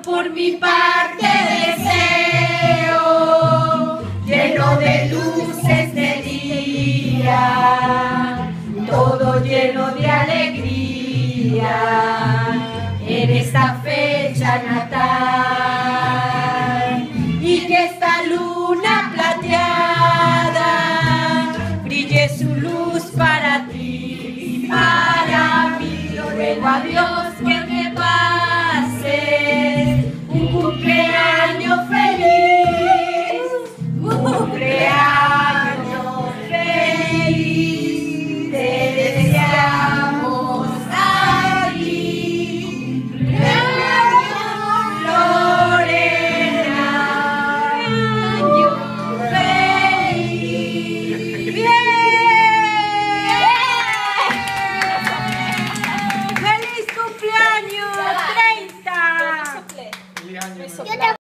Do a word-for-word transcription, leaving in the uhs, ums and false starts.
Por mi parte deseo, lleno de luces de día, todo lleno de alegría, en esta fecha natal, y que esta luna plateada brille su luz para ti, para mí. Ruego a Dios que me pase un cumpleaños feliz, un cumpleaños feliz, te deseamos aquí, Lorena, año feliz. ¡Bien! ¡Feliz cumpleaños! ¡treinta! Yo